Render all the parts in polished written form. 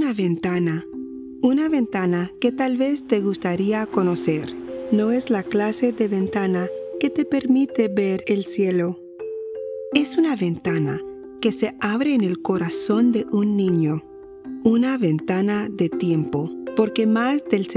una ventana que tal vez te gustaría conocer. No es la clase de ventana que te permite ver el cielo. Es una ventana que se abre en el corazón de un niño. Una ventana de tiempo, porque más del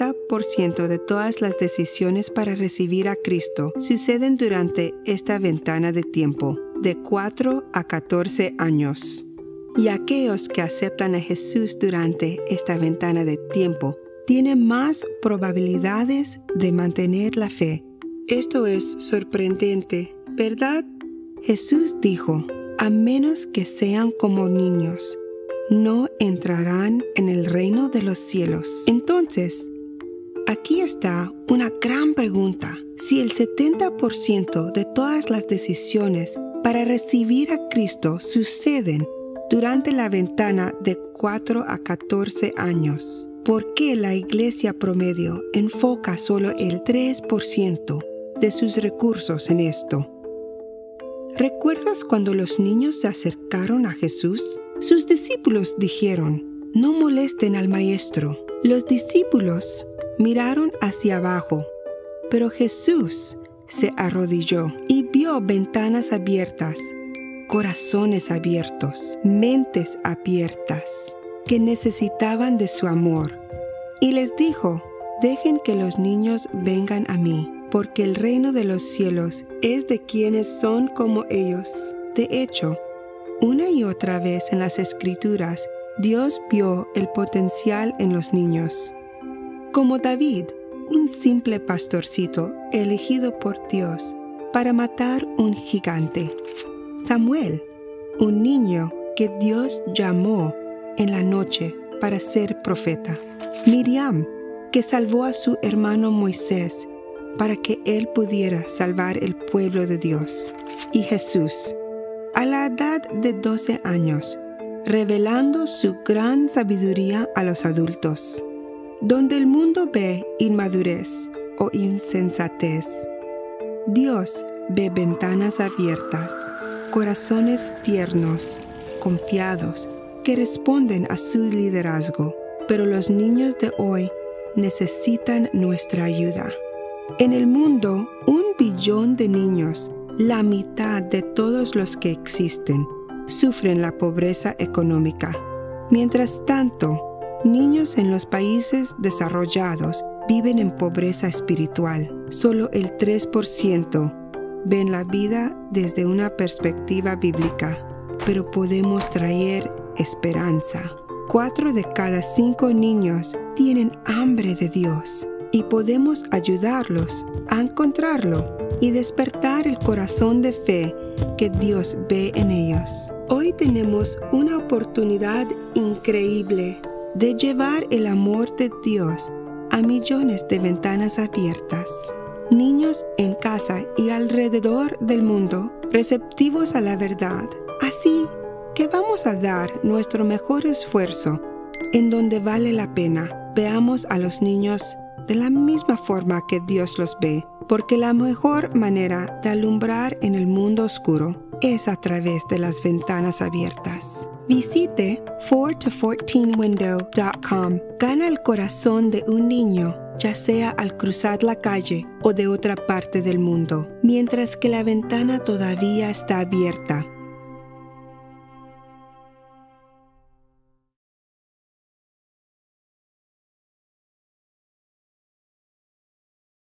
70% de todas las decisiones para recibir a Cristo suceden durante esta ventana de tiempo, de 4 a 14 años. Y aquellos que aceptan a Jesús durante esta ventana de tiempo tienen más probabilidades de mantener la fe. Esto es sorprendente, ¿verdad? Jesús dijo, a menos que sean como niños, no entrarán en el reino de los cielos. Entonces, aquí está una gran pregunta. Si el 70% de todas las decisiones para recibir a Cristo suceden durante la ventana de 4 a 14 años, ¿por qué la iglesia promedio enfoca solo el 3% de sus recursos en esto? ¿Recuerdas cuando los niños se acercaron a Jesús? Sus discípulos dijeron, no molesten al maestro. Los discípulos miraron hacia abajo, pero Jesús se arrodilló y vio ventanas abiertas, corazones abiertos, mentes abiertas, que necesitaban de su amor. Y les dijo, dejen que los niños vengan a mí, porque el reino de los cielos es de quienes son como ellos. De hecho, una y otra vez en las Escrituras, Dios vio el potencial en los niños. Como David, un simple pastorcito elegido por Dios para matar un gigante. Samuel, un niño que Dios llamó en la noche para ser profeta. Miriam, que salvó a su hermano Moisés para que él pudiera salvar el pueblo de Dios. Y Jesús, a la edad de 12 años, revelando su gran sabiduría a los adultos. Donde el mundo ve inmadurez o insensatez, Dios ve ventanas abiertas, corazones tiernos, confiados, que responden a su liderazgo. Pero los niños de hoy necesitan nuestra ayuda. En el mundo, 1 billón de niños, la mitad de todos los que existen, sufren la pobreza económica. Mientras tanto, niños en los países desarrollados viven en pobreza espiritual. Solo el 3% ven la vida desde una perspectiva bíblica, pero podemos traer esperanza. 4 de cada 5 niños tienen hambre de Dios y podemos ayudarlos a encontrarlo y despertar el corazón de fe que Dios ve en ellos. Hoy tenemos una oportunidad increíble de llevar el amor de Dios a millones de ventanas abiertas. Niños en casa y alrededor del mundo receptivos a la verdad. Así que vamos a dar nuestro mejor esfuerzo en donde vale la pena. Veamos a los niños de la misma forma que Dios los ve, porque la mejor manera de alumbrar en el mundo oscuro es a través de las ventanas abiertas. Visite 4to14window.com. Gana el corazón de un niño, ya sea al cruzar la calle o de otra parte del mundo, mientras que la ventana todavía está abierta.